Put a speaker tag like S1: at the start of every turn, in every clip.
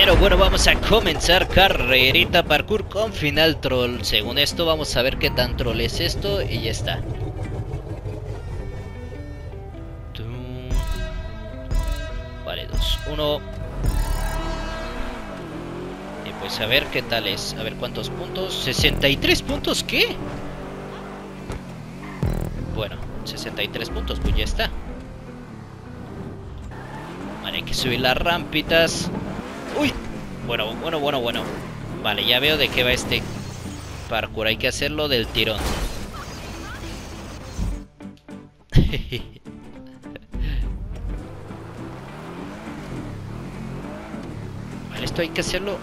S1: Pero bueno, vamos a comenzar carrerita parkour con final troll. Según esto, vamos a ver qué tan troll es esto y ya está. Vale, 2, 1. Y pues a ver qué tal es. A ver cuántos puntos. 63 puntos, ¿qué? Bueno, 63 puntos, pues ya está. Vale, hay que subir las rampitas. ¡Uy! Bueno. Vale, ya veo de qué va este parkour. Hay que hacerlo del tirón. Vale, esto hay que hacerlo.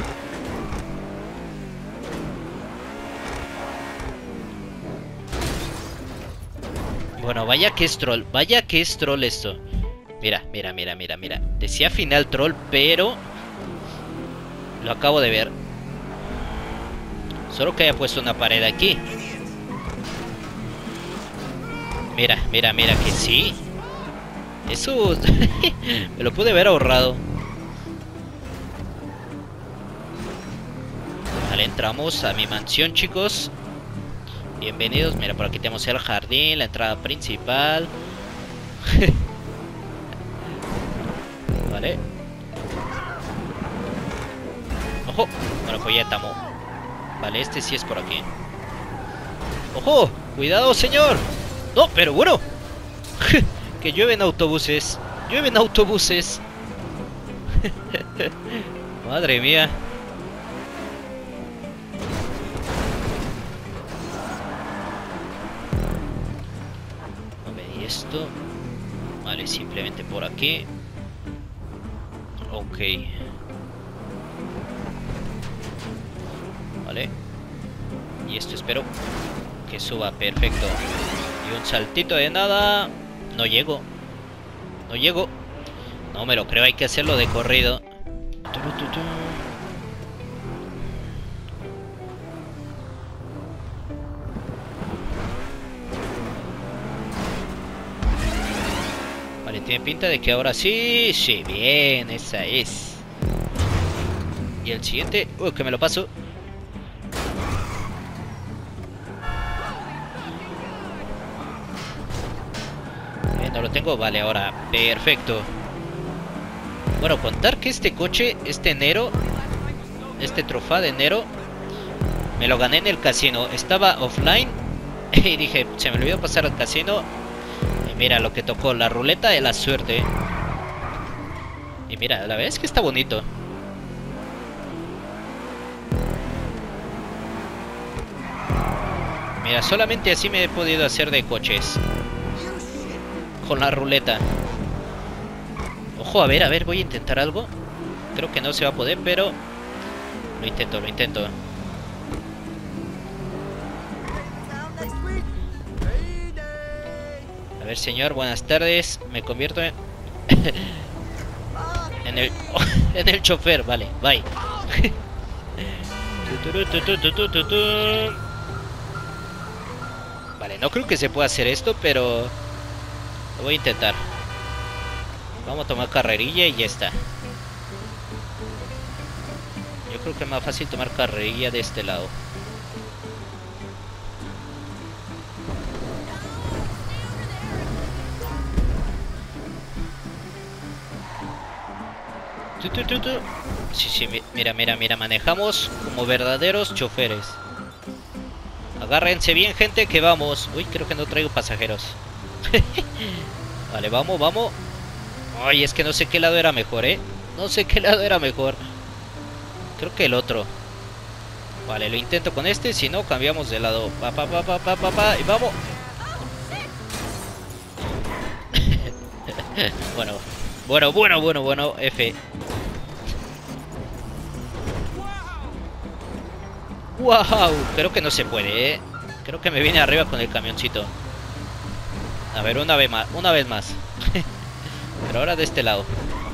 S1: Bueno, vaya que es troll. Vaya que es troll esto. Mira. Decía final troll, pero lo acabo de ver. Solo que haya puesto una pared aquí. Mira, que sí. Eso me lo pude haber ahorrado. Vale, entramos a mi mansión, chicos. Bienvenidos. Mira, por aquí tenemos el jardín, la entrada principal. Vale. Ojo. Bueno, pues ya estamos. Vale, este sí es por aquí. ¡Ojo! ¡Cuidado, señor! No, pero bueno. Que llueven autobuses. Llueven autobuses. Madre mía. Vale, y esto. Vale, simplemente por aquí. Ok. Vale. Y esto espero que suba perfecto. Y un saltito de nada. No llego. No me lo creo, hay que hacerlo de corrido. Vale, tiene pinta de que ahora sí. Sí, bien, esa es. Y el siguiente. Que me lo paso. No lo tengo, vale, ahora, perfecto. Bueno, contar que este coche, este Nero, este trofeo de Nero, me lo gané en el casino. Estaba offline y dije, se me olvidó pasar al casino. Y mira lo que tocó, la ruleta de la suerte. Y mira, la verdad es que está bonito. Mira, solamente así me he podido hacer de coches. Con la ruleta. Ojo, a ver, voy a intentar algo. Creo que no se va a poder, pero lo intento. A ver, señor, buenas tardes. Me convierto en en el chofer, vale, bye. Vale, no creo que se pueda hacer esto, pero lo voy a intentar. Vamos a tomar carrerilla y ya está. Yo creo que es más fácil tomar carrerilla de este lado. Sí, mira, manejamos como verdaderos choferes. Agárrense bien, gente, que vamos. Uy, creo que no traigo pasajeros. Vale, vamos. Ay, es que no sé qué lado era mejor, No sé qué lado era mejor. Creo que el otro. Vale, lo intento con este. Si no, cambiamos de lado. Y vamos. Bueno, F. Wow, creo que no se puede, Creo que me viene arriba con el camioncito. A ver, una vez más. Pero ahora de este lado.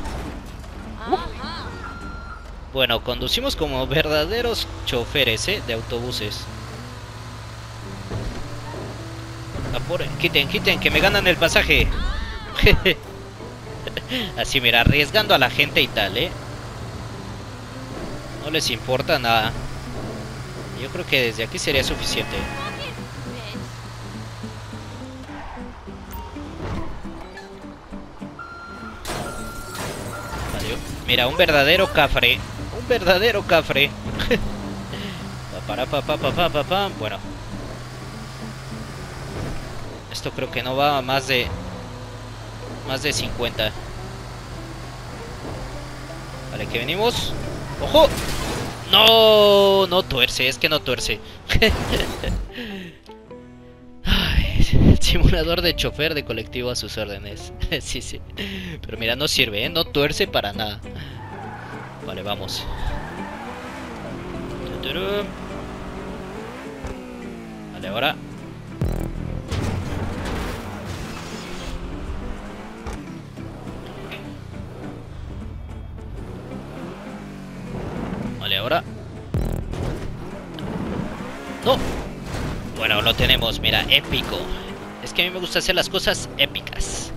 S1: Bueno, conducimos como verdaderos choferes, de autobuses. Apuren, quiten, que me ganan el pasaje. Así, mira, arriesgando a la gente y tal, No les importa nada. Yo creo que desde aquí sería suficiente. Vale. Mira, un verdadero cafre. Un verdadero cafre. Bueno. Esto creo que no va a más de 50. Vale, que venimos. ¡Ojo! No, no tuerce, es que no tuerce. Ay, simulador de chofer de colectivo a sus órdenes. Sí, sí. Pero mira, no sirve, ¿eh? No tuerce para nada. Vale, vamos. Vale, ahora. Vale, ahora. ¡No! Bueno, lo tenemos, mira, épico. Es que a mí me gusta hacer las cosas épicas.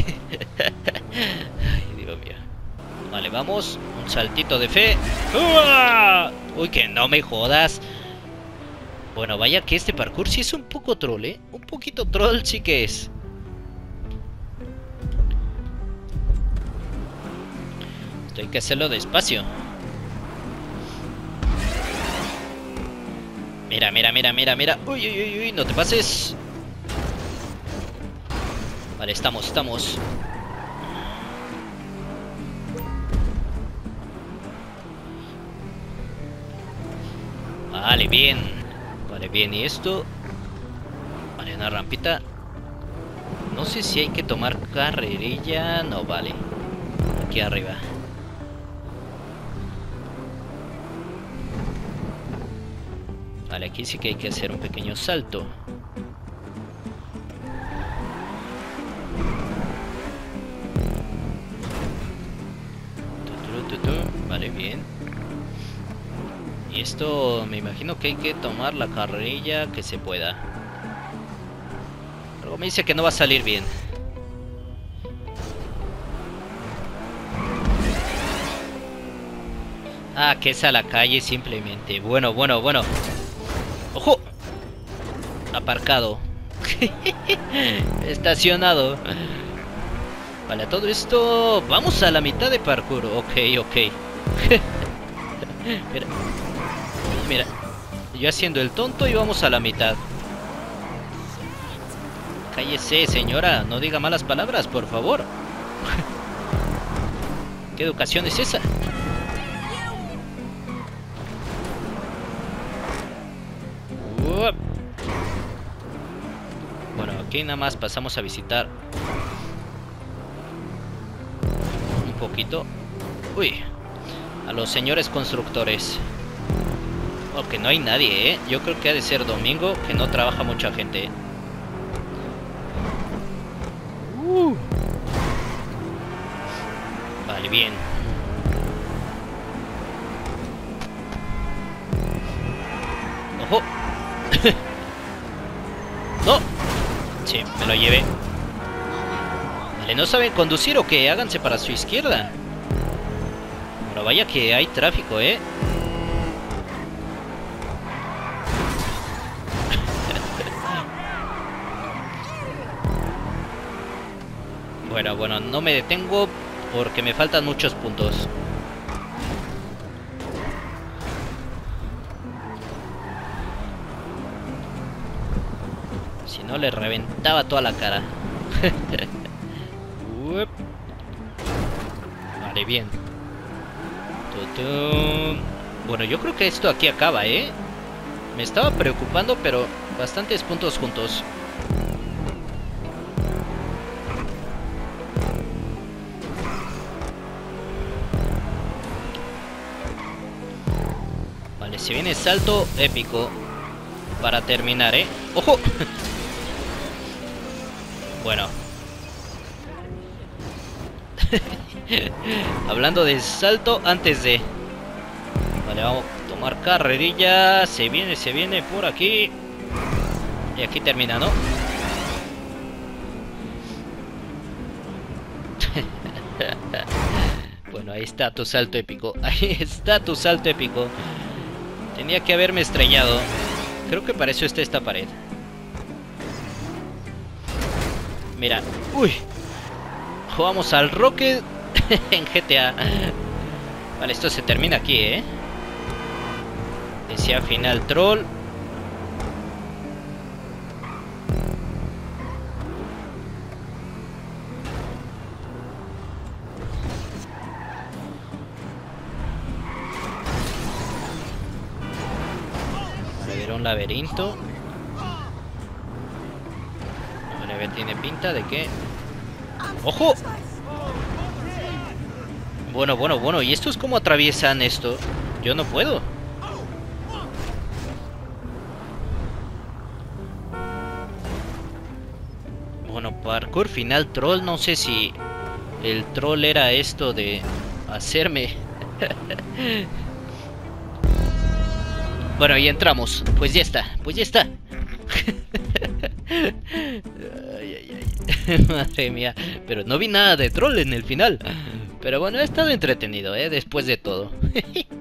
S1: Ay, Dios mío. Vale, vamos. Un saltito de fe. ¡Uah! Uy, que no me jodas. Bueno, vaya que este parkour sí es un poco troll, ¿eh? Un poquito troll sí que es. Esto hay que hacerlo despacio. Mira, mira, mira, mira, mira. Uy, uy, uy, uy, no te pases. Vale, estamos. Vale, bien. Vale, bien, y esto. Vale, una rampita. No sé si hay que tomar carrerilla. No, vale. Aquí arriba. Vale, aquí sí que hay que hacer un pequeño salto. Vale, bien. Y esto me imagino que hay que tomar la carrerilla que se pueda. Algo me dice que no va a salir bien. Ah, que es a la calle simplemente. Bueno. ¡Ojo! Aparcado. Estacionado. Vale, a todo esto vamos a la mitad de parkour. Ok. Mira, yo haciendo el tonto y vamos a la mitad. Cállese, señora, no diga malas palabras, por favor. ¿Qué educación es esa? Bueno, aquí nada más pasamos a visitar un poquito. Uy, a los señores constructores. Oh, que no hay nadie, ¿eh? Yo creo que ha de ser domingo, que no trabaja mucha gente. Vale, bien. ¡Ojo! ¡No! Sí, me lo llevé. Vale, ¿no saben conducir o qué? Háganse para su izquierda. Pero vaya que hay tráfico, ¿eh? Bueno, no me detengo porque me faltan muchos puntos. Si no, le reventaba toda la cara. Vale, bien. Bueno, yo creo que esto aquí acaba, ¿eh? Me estaba preocupando, pero bastantes puntos juntos. Vale, se viene salto épico para terminar, ¿eh? ¡Ojo! Bueno. Hablando de salto antes de... Vale, vamos a tomar carrerilla. Se viene por aquí. Y aquí termina, ¿no? Bueno, ahí está tu salto épico. Ahí está tu salto épico. Tenía que haberme estrellado. Creo que para eso está esta pared. Mira. Uy. Jugamos al Rocket en GTA. Vale, esto se termina aquí, ¿eh? Decía final troll. Un laberinto. Vale, a ver, tiene pinta de que... ¡Ojo! Bueno. ¿Y estos cómo atraviesan esto? Yo no puedo. Bueno, parkour final troll. No sé si el troll era esto de hacerme... Bueno, y entramos. Pues ya está. Madre mía. Pero no vi nada de troll en el final. Pero bueno, ha estado entretenido, después de todo.